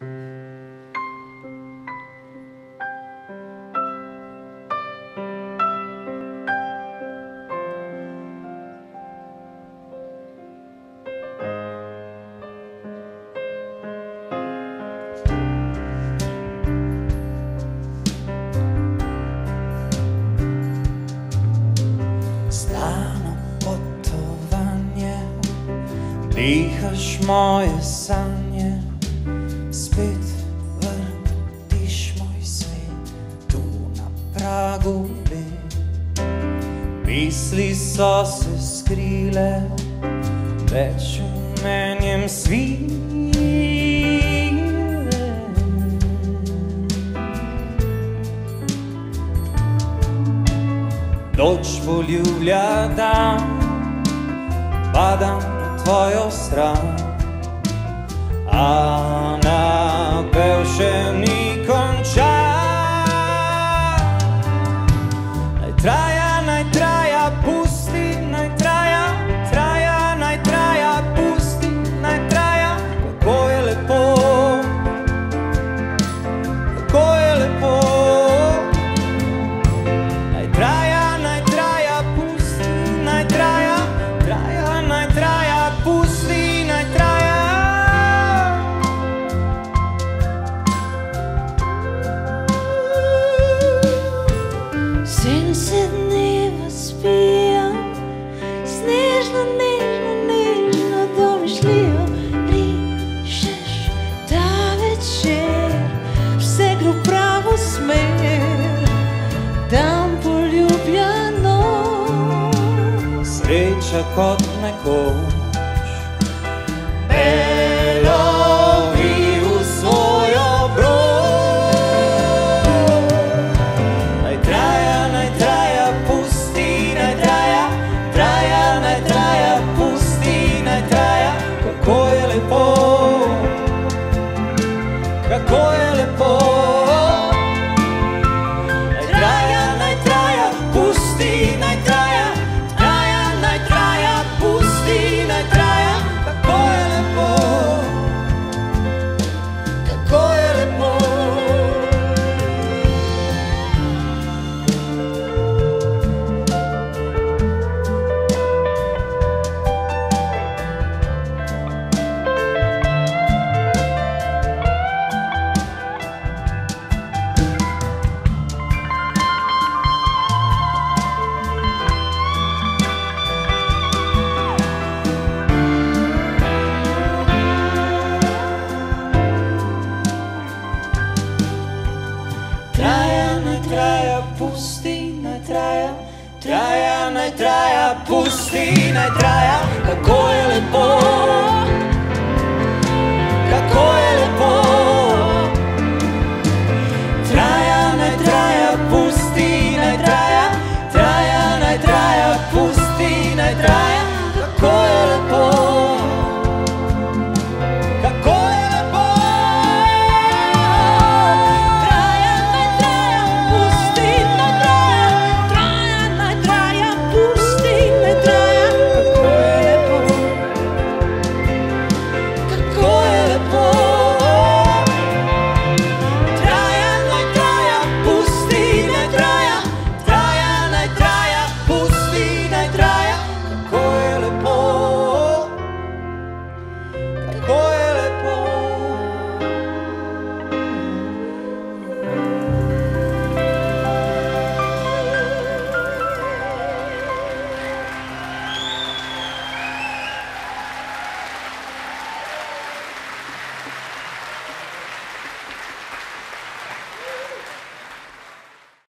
Dihaš moje sanje, spet vrtiš moj svet, tu na pragu led. Misli so se skrile, več menjem svile. Noč poljubljam dan, padam tvojo stran, a napev še ni končan. Naj traja, pusti, naj traja, naj traja, pusti, naj traja. Kako je lepo, kako je lepo. Naj traja, pusti, naj traja, naj traja. Pusti, naj traja. Sense dneva spijam, s nežno, nežno, nežno domišljijo. Rišeš ta večer, vse gre v pravo smer, dan poljubljeno. Sreča kot nekoč kako je lepo. Naj traja, pusti, naj traja, naj traja, pusti, naj traja. Kako je lepo, kako je lepo. Traja, pusti, naj traja, naj traja, pusti, naj traja. Kako je lepo.